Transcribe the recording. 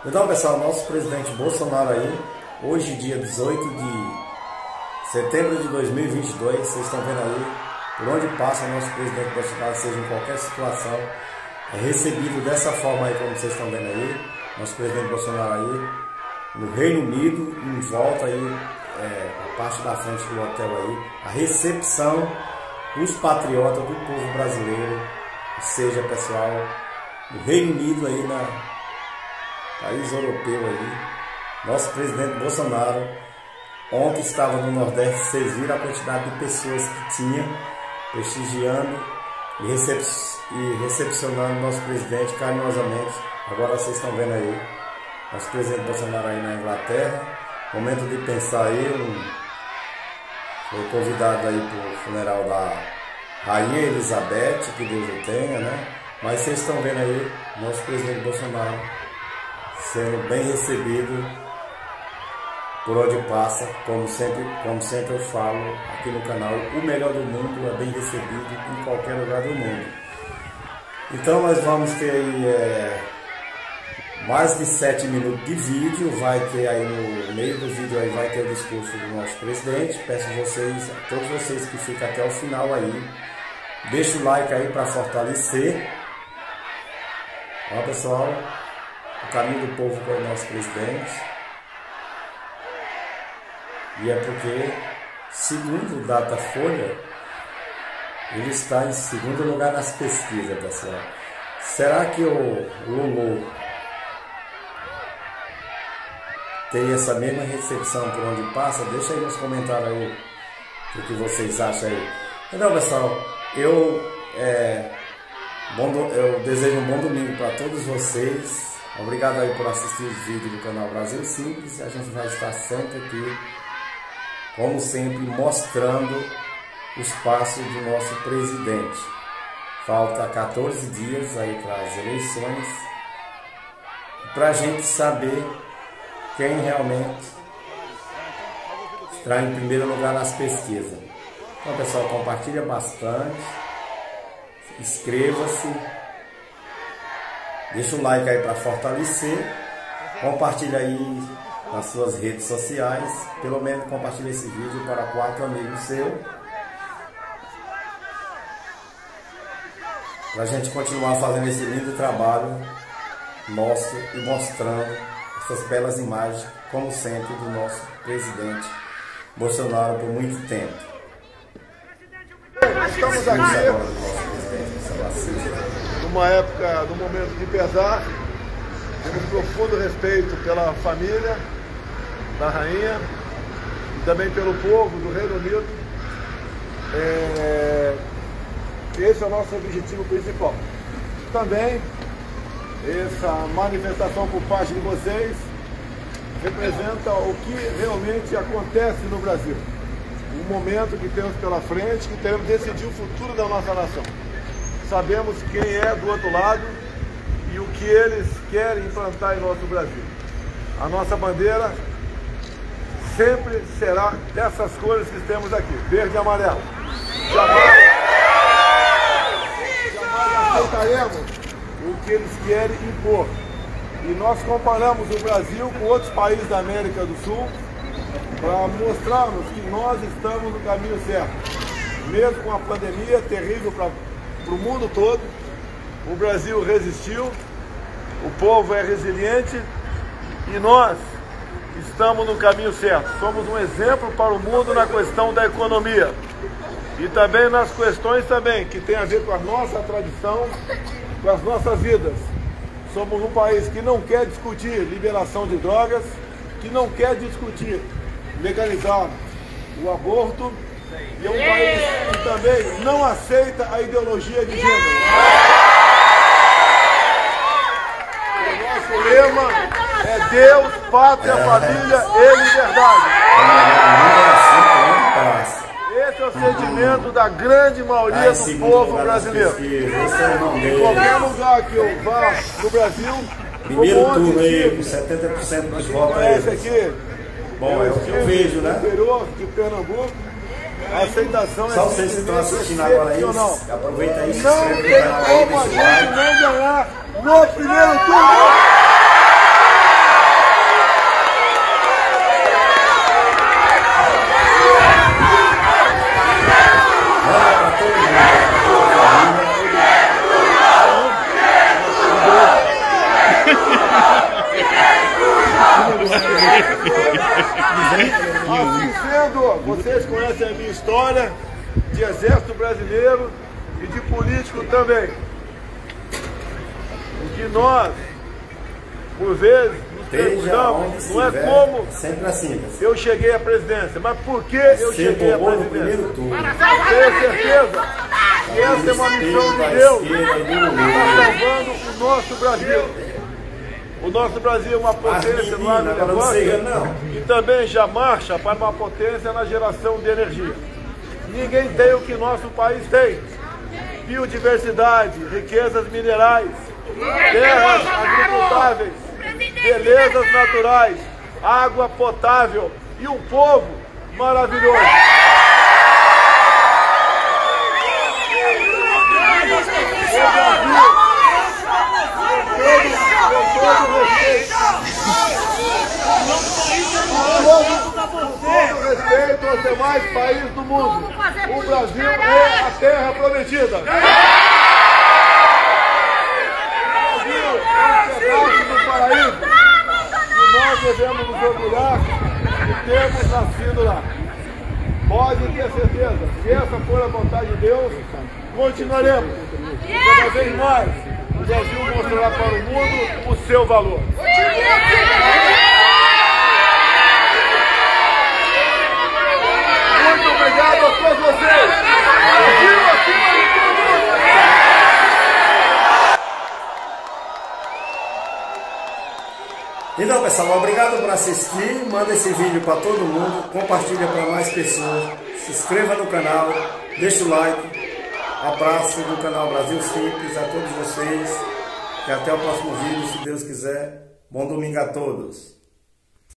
Então, pessoal, nosso presidente Bolsonaro aí, hoje, dia 18 de setembro de 2022, vocês estão vendo aí, por onde passa o nosso presidente Bolsonaro, seja em qualquer situação, é recebido dessa forma aí, como vocês estão vendo aí, nosso presidente Bolsonaro aí, no Reino Unido, em volta aí, a parte da frente do hotel aí, a recepção dos patriotas, do povo brasileiro, seja, pessoal, no Reino Unido aí, país europeu aí, nosso presidente Bolsonaro, ontem estava no Nordeste, vocês viram a quantidade de pessoas que tinha, prestigiando e recepcionando nosso presidente carinhosamente. Agora vocês estão vendo aí, nosso presidente Bolsonaro aí na Inglaterra, momento de pensar aí, foi convidado aí para o funeral da Rainha Elizabeth, que Deus o tenha, né? Mas vocês estão vendo aí, nosso presidente Bolsonaro sendo bem recebido por onde passa, como sempre eu falo aqui no canal, o melhor do mundo é bem recebido em qualquer lugar do mundo. Então nós vamos ter aí mais de 7 minutos de vídeo, vai ter aí no meio do vídeo aí vai ter o discurso do nosso presidente. Peço a todos vocês que ficam até o final aí, deixa o like aí para fortalecer. Ó, pessoal, o caminho do povo com o nosso presidente. E é porque, segundo o Datafolha, ele está em segundo lugar nas pesquisas, pessoal. Será que o Lulu tem essa mesma recepção por onde passa? Deixa aí nos comentários aí o que vocês acham aí. Então, pessoal, eu desejo um bom domingo para todos vocês. Obrigado aí por assistir os vídeos do canal Brasil Simples. A gente vai estar sempre aqui, como sempre, mostrando os passos do nosso presidente. Falta 14 dias aí para as eleições, para a gente saber quem realmente está em primeiro lugar nas pesquisas. Então, pessoal, compartilha bastante, inscreva-se, deixa o like aí para fortalecer, compartilha aí nas suas redes sociais, pelo menos compartilhe esse vídeo para 4 amigos seus, para a gente continuar fazendo esse lindo trabalho nosso e mostrando essas belas imagens, como sempre, do nosso presidente Bolsonaro por muito tempo. Estamos aqui numa época, num momento de pesar, temos profundo respeito pela família da rainha e também pelo povo do Reino Unido. Esse é o nosso objetivo principal. Também essa manifestação por parte de vocês representa o que realmente acontece no Brasil. Um momento que temos pela frente, que teremos de decidir o futuro da nossa nação. Sabemos quem é do outro lado e o que eles querem implantar em nosso Brasil. A nossa bandeira sempre será dessas cores que temos aqui, verde e amarelo. Jamais aceitaremos o que eles querem impor. E nós comparamos o Brasil com outros países da América do Sul para mostrarmos que nós estamos no caminho certo. Mesmo com a pandemia terrível para o mundo todo, o Brasil resistiu, o povo é resiliente e nós estamos no caminho certo. Somos um exemplo para o mundo na questão da economia e também nas questões que tem a ver com a nossa tradição, com as nossas vidas. Somos um país que não quer discutir liberação de drogas, que não quer discutir legalizar o aborto, e é um país que também não aceita a ideologia de gênero. O nosso lema é Deus, pátria, família e liberdade. Esse é o sentimento da grande maioria do povo brasileiro. Em qualquer lugar que eu vá no Brasil, primeiro turno aí, com 70% dos votos aí. Esse aqui, bom, é o que eu vejo, né? Interior de Pernambuco, a aceitação só vocês que estão assistindo agora isso, aproveita aí, se não inscreve tem no canal aí, como a deixa o like. gente não ganhar no primeiro turno. história de exército brasileiro e de político também. O que nós, por vezes, nos perguntamos, não é como sempre assim, eu cheguei à presidência, mas por que eu cheguei à presidência? Tenho certeza que essa é uma missão de Deus que está salvando o nosso Brasil. O nosso Brasil é uma potência no agronegócio e também já marcha para uma potência na geração de energia. Ninguém tem o que nosso país tem: biodiversidade, riquezas minerais, terras agricultáveis, belezas naturais, água potável e um povo maravilhoso. Com respeito aos demais países do mundo, o Brasil é a terra prometida. O Brasil é um pedaço do paraíso e nós devemos nos orgulhar de termos nascido lá. Pode ter certeza, se essa for a vontade de Deus, continuaremos. Cada vez mais, o Brasil mostrará para o mundo o seu valor. Muito obrigado a todos vocês. Então, pessoal, obrigado por assistir. Manda esse vídeo para todo mundo, compartilha para mais pessoas, se inscreva no canal, deixa o like. Abraço do canal Brasil Simples a todos vocês e até o próximo vídeo, se Deus quiser. Bom domingo a todos.